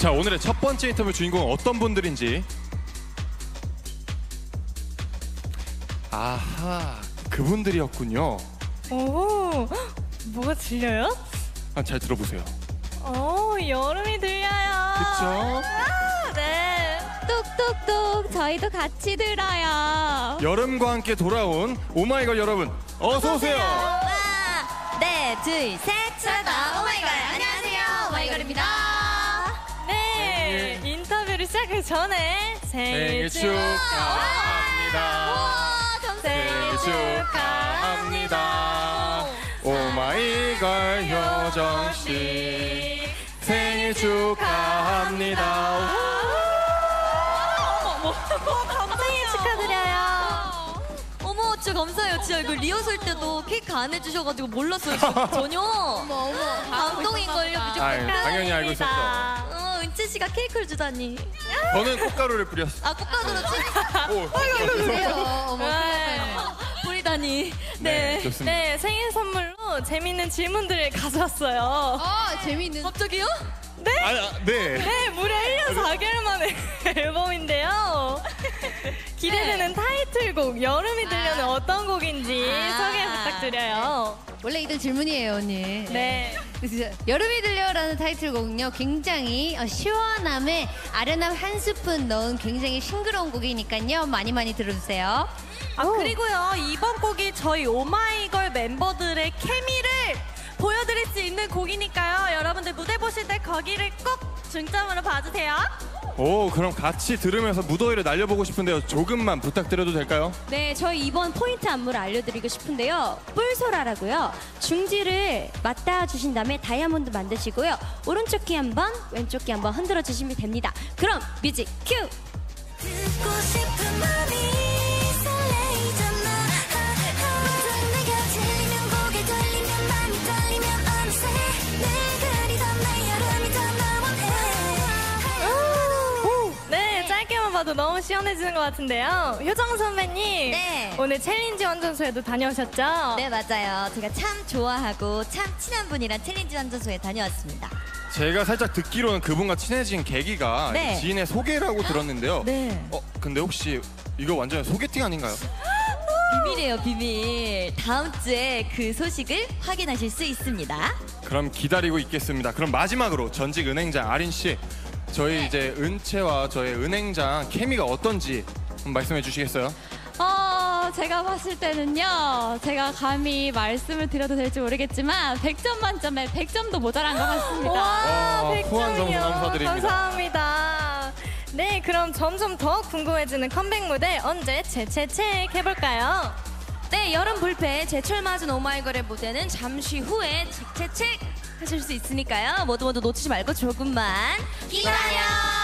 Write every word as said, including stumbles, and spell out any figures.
자, 오늘의 첫 번째 인터뷰 주인공은 어떤 분들인지. 아하, 그분들이었군요. 오, 뭐가 들려요? 아, 잘 들어보세요. 오, 여름이 들려요. 그쵸? 아, 네. 뚝뚝뚝 저희도 같이 들어요. 여름과 함께 돌아온 오마이걸 여러분, 어서 오세요. 하나, 네, 둘, 셋, 찾아 오마이걸. 안녕하세요, 오마이걸입니다. 네, 인터뷰를 시작하기 전에 생일 생일 축하합니다. 우와, 생일 감사해요. 축하합니다. 오마이걸 효정 씨 생일 축하합니다. 생일 축하드려요. 어머, 진짜 감사해요. 진짜 이거 리허설 때도 케이크 안 해주셔가지고 몰랐어요. 진짜 전혀. 어머, 어머. 감동인걸요, 아유, 무조건. 당연히 알고 있었죠. 어, 은채 씨가 케이크를 주다니. 저는 꽃가루를 뿌렸어요. 아, 꽃가루로 찌. 오, 그래요. 어머, 네. 보리다니. 네, 네. 좋습니다. 네, 생일 선물로 재밌는 질문들을 가져왔어요. 아, 재밌는. 갑자기요? 아, 네. 네, 무려 일 년 사 개월 만에 앨범인데요. 기대되는 타이틀곡 여름이 들려는 어떤 곡인지 아. 소개 부탁드려요. 원래 있던 질문이에요, 언니. 네. 진짜 여름이 들려라는 타이틀곡은요, 굉장히 어, 시원함에 아련함 한 스푼 넣은 굉장히 싱그러운 곡이니까요, 많이 많이 들어주세요. 아, 그리고요, 이번 곡이 저희 오마이걸 멤버들의 케미를 보여드릴 수 있는 곡이니까요. 여러분들 무대 보실 때 거기를 꼭 중점으로 봐주세요. 오, 그럼 같이 들으면서 무더위를 날려보고 싶은데요. 조금만 부탁드려도 될까요? 네, 저희 이번 포인트 안무를 알려드리고 싶은데요. 뿔소라라고요. 중지를 맞닿아 주신 다음에 다이아몬드 만드시고요. 오른쪽 귀 한 번, 왼쪽 귀 한 번 흔들어 주시면 됩니다. 그럼 뮤직 큐! 듣고 싶은 맘이 설레이잖아. 내가 들리면 고개 돌리면 맘이 떨리면 어느새 늘 그리던 내 여름이 더 너무해. 네, 짧게만 봐도 너무 시원해지는 것 같은데요. 효정 선배님, 네. 오늘 챌린지 완전소에도 다녀오셨죠? 네, 맞아요. 제가 참 좋아하고 참 친한 분이랑 챌린지 완전소에 다녀왔습니다. 제가 살짝 듣기로는 그분과 친해진 계기가 네. 지인의 소개라고 들었는데요. 네. 어, 근데 혹시 이거 완전 소개팅 아닌가요? 비밀이에요, 비밀. 다음 주에 그 소식을 확인하실 수 있습니다. 그럼 기다리고 있겠습니다. 그럼 마지막으로 전직 은행장 아린 씨, 저희 이제 은채와 저의 은행장 케미가 어떤지 한번 말씀해 주시겠어요? 어, 제가 봤을 때는요, 제가 감히 말씀을 드려도 될지 모르겠지만 백 점 만점에 백 점도 모자란 것 같습니다. 와, 와, 백 후한 점수 점이요. 감사드립니다. 감사합니다. 네, 그럼 점점 더 궁금해지는 컴백 무대 언제 채채채 해볼까요? 네, 여름 불패 제철 맞은 오마이걸의 무대는 잠시 후에 책책책 하실 수 있으니까요. 모두 모두 놓치지 말고 조금만 기다려.